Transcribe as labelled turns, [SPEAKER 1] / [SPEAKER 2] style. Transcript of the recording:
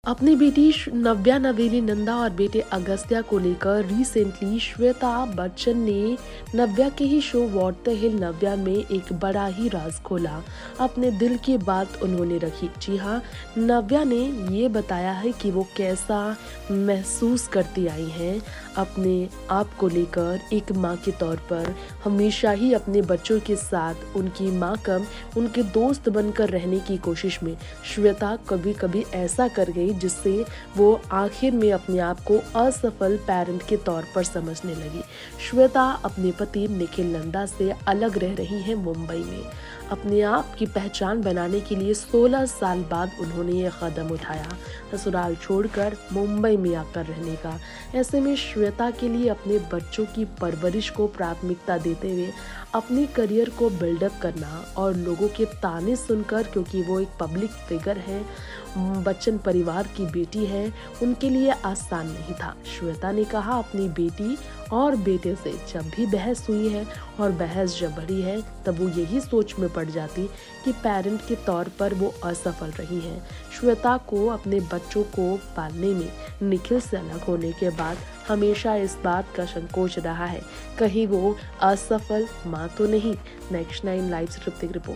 [SPEAKER 1] अपनी बेटी नव्या नवेली नंदा और बेटे अगस्त्या को लेकर रिसेंटली श्वेता बच्चन ने नव्या के ही show what the hell Navya में एक बड़ा ही राज खोला। अपने दिल की बात उन्होंने रखी। जी हाँ, नव्या ने ये बताया है कि वो कैसा महसूस करती आई हैं अपने आप को लेकर। एक माँ के तौर पर हमेशा ही अपने बच्चों के साथ उनकी माँ कम उनके दोस्त बनकर रहने की कोशिश में श्वेता कभी कभी ऐसा कर गई जिससे वो आखिर में अपने आप को असफल पेरेंट के तौर पर समझने लगी। श्वेता अपने पति निखिल नंदा से अलग रह रही हैं मुंबई में। अपने आप की पहचान बनाने के लिए 16 साल बाद उन्होंने ये कदम उठाया, ससुराल छोड़कर मुंबई में आकर रहने का। ऐसे में श्वेता के लिए अपने बच्चों की परवरिश को प्राथमिकता देते हुए अपनी करियर को बिल्डअप करना और लोगों के ताने सुनकर, क्योंकि वो एक पब्लिक फिगर है, बच्चन परिवार की बेटी है, उनके लिए आसान नहीं था। श्वेता ने कहा, अपनी बेटी और बेटे से जब भी बहस हुई है और बहस जब बढ़ी है तब वो यही सोच में पड़ जाती कि पेरेंट के तौर पर वो असफल रही हैं। श्वेता को अपने बच्चों को पालने में निखिल से अलग होने के बाद हमेशा इस बात का संकोच रहा है कहीं वो असफल माँ तो नहीं। नेक्स्ट 9 लाइव से ऋतिक रिपोर्ट।